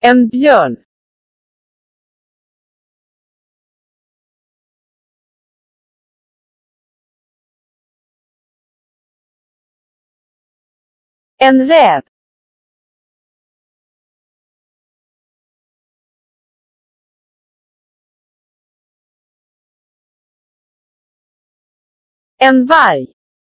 En björn. En räv. En varg.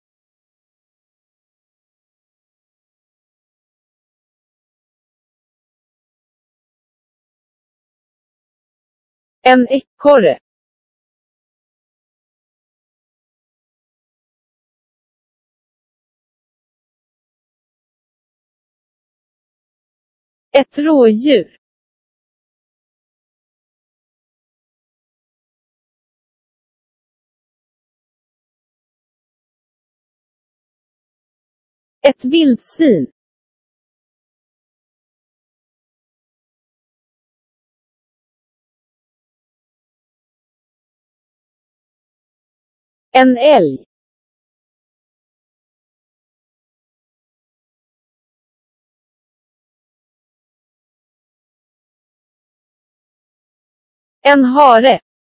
En ekorre. Ett rådjur. Ett vildsvin. En älg. En hare.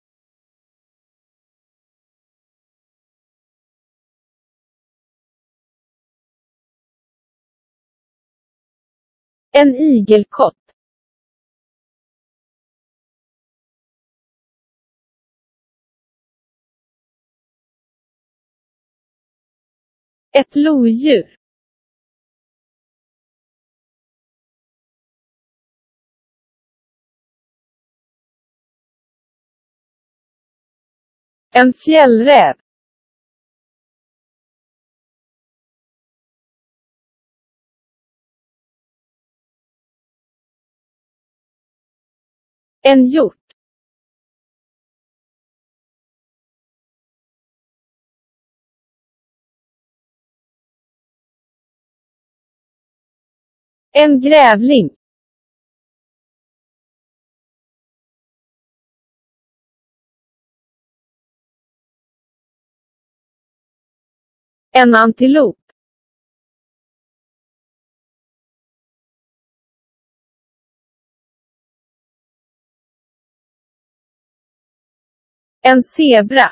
En igelkott. Ett lodjur. En fjällräv. En hjort. En grävling. En antilop. En zebra.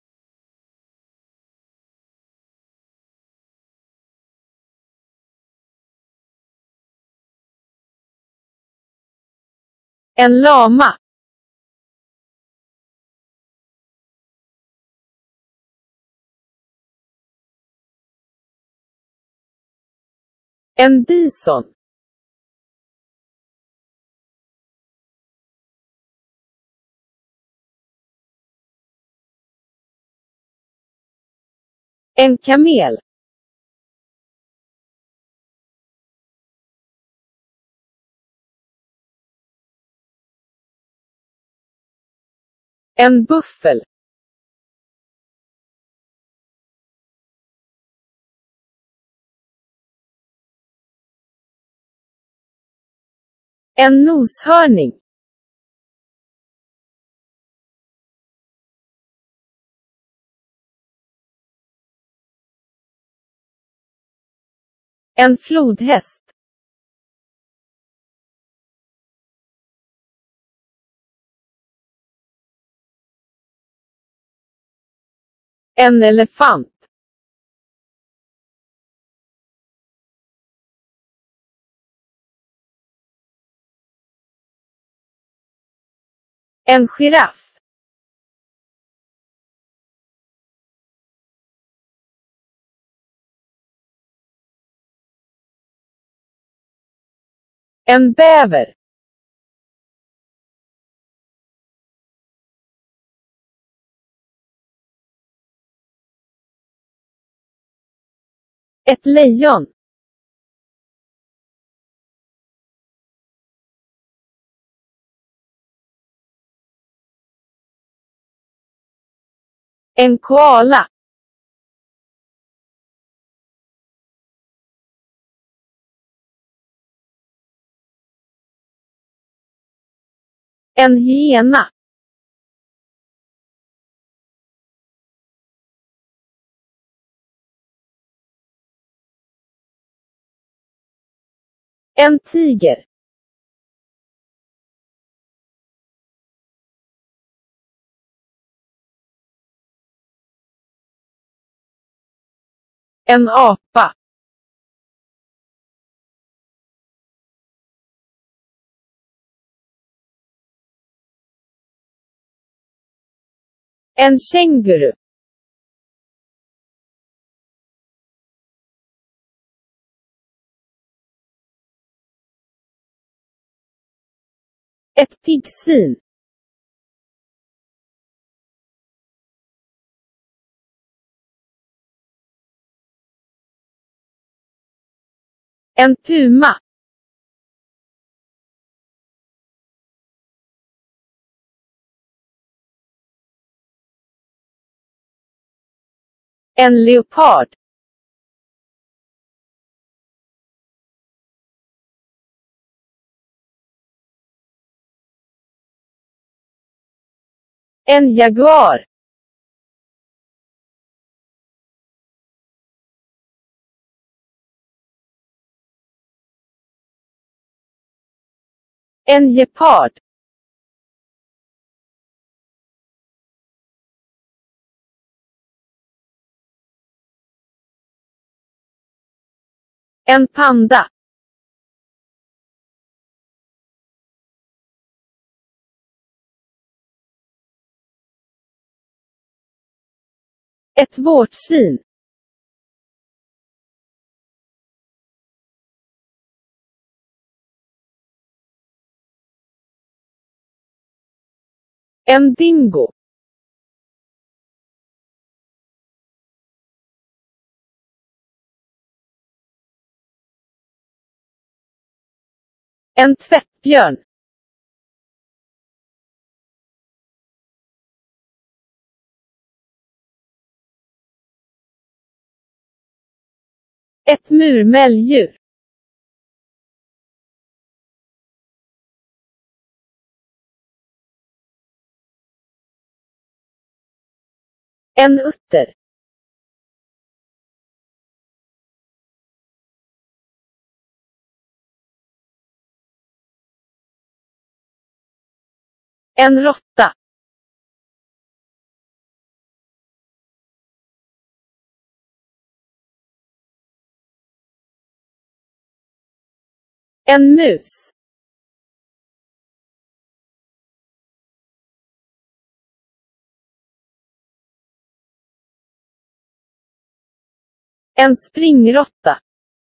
En lama. En bison. En kamel. En buffel. En noshörning. En flodhäst. En elefant. En giraff. En bäver. Ett lejon. En koala. En hyena. En tiger. En apa. En känguru. Ett piggsvin. En puma. En leopard. En jaguar. En gepard. En panda. Ett vårtsvin. En dingo. En tvättbjörn. Ett murmeldjur. En utter. En råtta. En mus. En springråtta.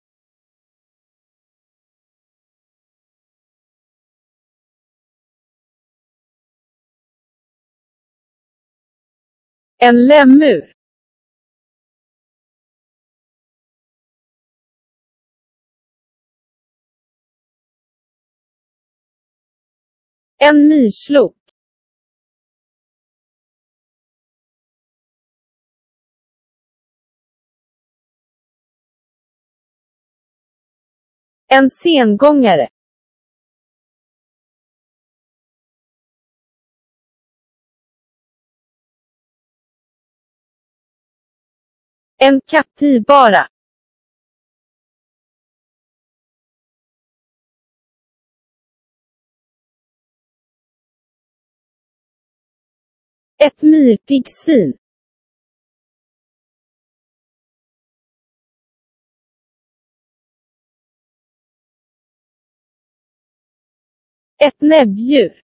En lemur. En myrslok. En sengångare. En kapibara. Ett myrpiggsvin. Ett näbbdjur.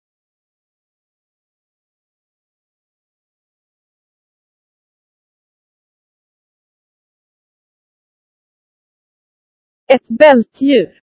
Ett bältdjur.